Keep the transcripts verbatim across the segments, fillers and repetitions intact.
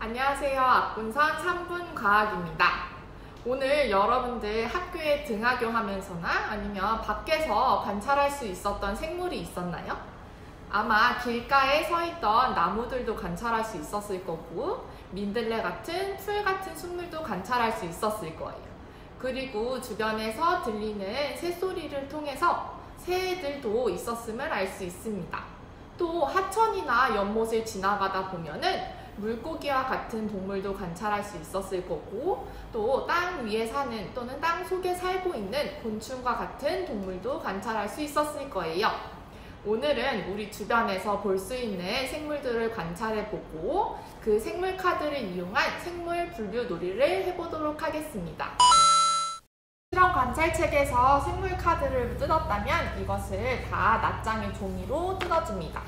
안녕하세요. 악군선 삼 분 과학입니다. 오늘 여러분들 학교에 등하교하면서나 아니면 밖에서 관찰할 수 있었던 생물이 있었나요? 아마 길가에 서 있던 나무들도 관찰할 수 있었을 거고 민들레 같은 풀 같은 식물도 관찰할 수 있었을 거예요. 그리고 주변에서 들리는 새소리를 통해서 새들도 있었음을 알 수 있습니다. 또 하천이나 연못을 지나가다 보면은 물고기와 같은 동물도 관찰할 수 있었을 거고 또 땅 위에 사는 또는 땅 속에 살고 있는 곤충과 같은 동물도 관찰할 수 있었을 거예요. 오늘은 우리 주변에서 볼 수 있는 생물들을 관찰해보고 그 생물 카드를 이용한 생물 분류 놀이를 해보도록 하겠습니다. 실험 관찰책에서 생물 카드를 뜯었다면 이것을 다 낱장의 종이로 뜯어줍니다.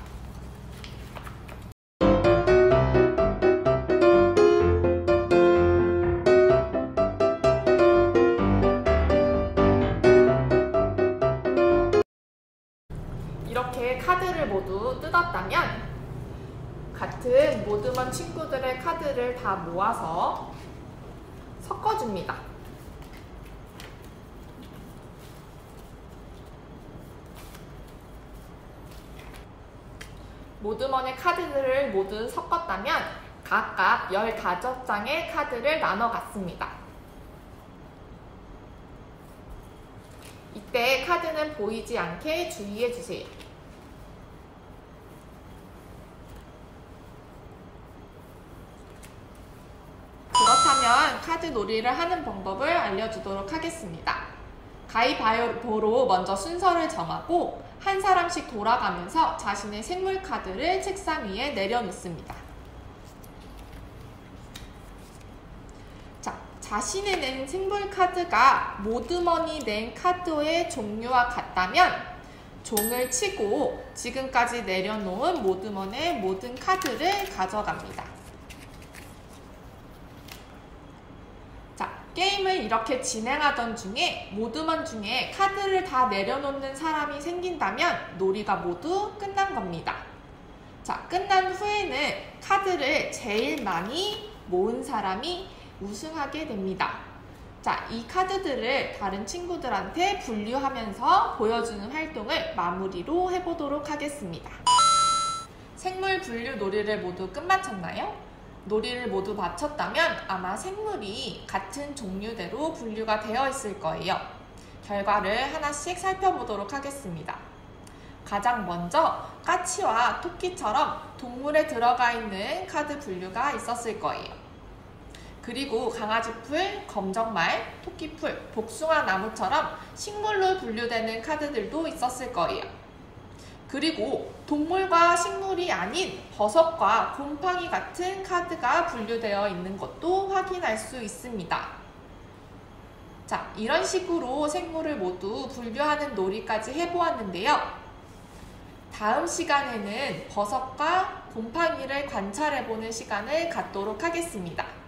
이렇게 카드를 모두 뜯었다면 같은 모드먼 친구들의 카드를 다 모아서 섞어줍니다. 모드먼의 카드들을 모두 섞었다면 각각 열다섯 장의 카드를 나눠 갔습니다. 이때 카드는 보이지 않게 주의해 주세요. 그렇다면 카드 놀이를 하는 방법을 알려주도록 하겠습니다. 가위바위보로 먼저 순서를 정하고 한 사람씩 돌아가면서 자신의 생물 카드를 책상 위에 내려놓습니다. 자, 자신의 낸 생물 카드가 모드먼이 낸 카드의 종류와 같다면 종을 치고 지금까지 내려놓은 모드먼의 모든 카드를 가져갑니다. 게임을 이렇게 진행하던 중에 모드먼 중에 카드를 다 내려놓는 사람이 생긴다면 놀이가 모두 끝난 겁니다. 자, 끝난 후에는 카드를 제일 많이 모은 사람이 우승하게 됩니다. 자, 이 카드들을 다른 친구들한테 분류하면서 보여주는 활동을 마무리로 해보도록 하겠습니다. 생물 분류 놀이를 모두 끝마쳤나요? 놀이를 모두 마쳤다면 아마 생물이 같은 종류대로 분류가 되어 있을 거예요. 결과를 하나씩 살펴보도록 하겠습니다. 가장 먼저 까치와 토끼처럼 동물에 들어가 있는 카드 분류가 있었을 거예요. 그리고 강아지풀, 검정말, 토끼풀, 복숭아나무처럼 식물로 분류되는 카드들도 있었을 거예요. 그리고 동물과 식물이 아닌 버섯과 곰팡이 같은 카드가 분류되어 있는 것도 확인할 수 있습니다. 자, 이런 식으로 생물을 모두 분류하는 놀이까지 해보았는데요. 다음 시간에는 버섯과 곰팡이를 관찰해보는 시간을 갖도록 하겠습니다.